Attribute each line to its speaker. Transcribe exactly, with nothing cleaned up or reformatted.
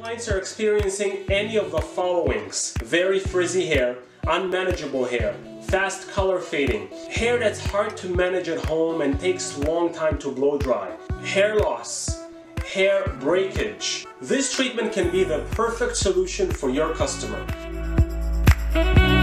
Speaker 1: clients are experiencing any of the followings: very frizzy hair, unmanageable hair, fast color fading, hair that's hard to manage at home and takes a long time to blow dry, hair loss, hair breakage. This treatment can be the perfect solution for your customer.